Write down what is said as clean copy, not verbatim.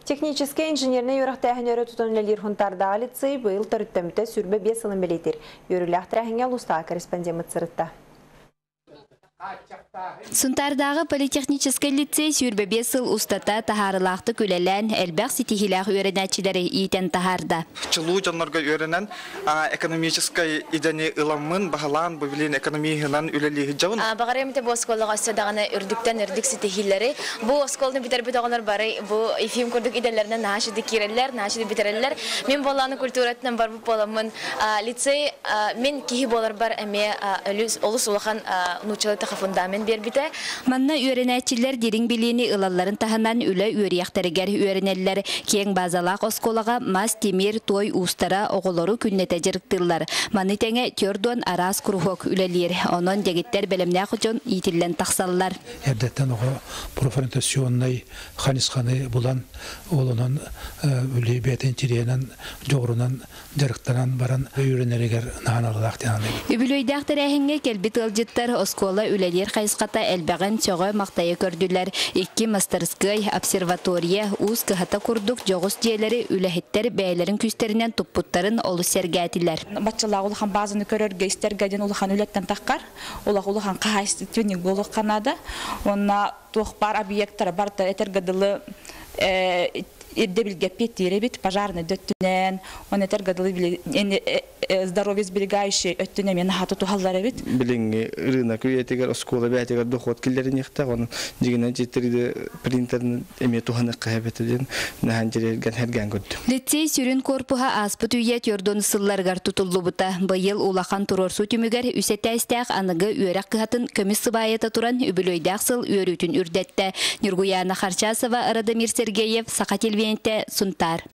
Технический инженерный юрақтағын өрі тұтынылер хунтардағы лицей бұйыл тұрыттамыты сүрбе 5 сылын білетер. Өрілі ақтырағыңа ұлыста корреспондент сырытта. Сунтардағы политехнический лицей сүрбе 5 сыл устата тахарылақты көлелен әлбәқ сетихилах өренәтчілері иетен тахарда. Чылу жанларға өренен экономический идене ыламын бағалан бұвілен экономияғынан үлелігі жауын. Бағаремте бұл осколыға өстедағаны үрдіктен үрдік сетихилері. Бұл осколыны бітер бітоғылар бары бұл эфим күрдік иделерінен нағашыды керелер, нағашыды бітірелер. Мен боланы культуратынан бар бұл боламын. Лицей мен кейі болар бар әме олыс олыған нұчылы фундамент бербите. Манна үйренәтчілер дерің білені ылаларын таханан үлі үйрияқтарыгер үйренелер. Кең базалақ осколаға мас, темир, той, устара, оғылары күннеті жырықтылар. Манны тәңе төрдуан арас күрхок үлелер. Онын дегеттер бәлімнәқ жон етілен тақсалылар. Әрдеттен оға профориентационный ханисқаны бұлан олынан үлі бәтен тиренен, жоғырынан, жырықтаран баран үйренерігер нағаналылақтен. Үбілөйдәқтар әхінге кәлбет ылжыттар оскола үлелер қайысқата әлбәғін соғы мақтайы көрділер. 2 мастерскай, обсерватория, уыз кығата күрдік жоғыз диелері үләхеттер бәйлерін күстерінен тұппуттарын олы сәргәтілер. Батчылағы ұлыған базыны көрерге істергәден ұлыған үлеттен таққар, ұлыған қағайстыны голық қанады. Онна тоқпар объекттары барта әтергадылы Дебильге петтеребит, пожарный дöttünen, он этер гадалы здоровье сберегающий öttüne мен хату тухаллар бит. Билинги рынок үетегер оскола бәтегер доход киллерин яхта, он дигенен жеттерде принтерн эме туханы кайбетеден нахан жерген херген көттү. Лицей сүрүн корпуха аспыт үйе төрдөн сылларгар тутуллубута. Быйыл улахан турорсу түмүгер үсетәстәк аныгы үйрәк кыхатын көмис сыбайыта туран үбүлөйдәк сыл үйрүтүн үрдәтте. Нургуяна Харчасова, Радомир Сергеев, Сакатилвенте, Сунтар.